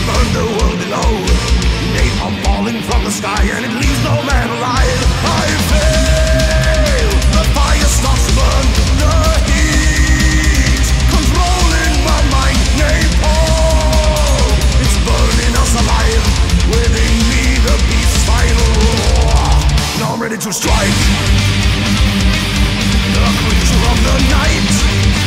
burn the world below. Napalm falling from the sky and it leaves no man alive. I fail, the fire starts to burn. The heat controlling my mind. Napalm, it's burning us alive. Within me the beast's final roar. Now I'm ready to strike. The creature of the night.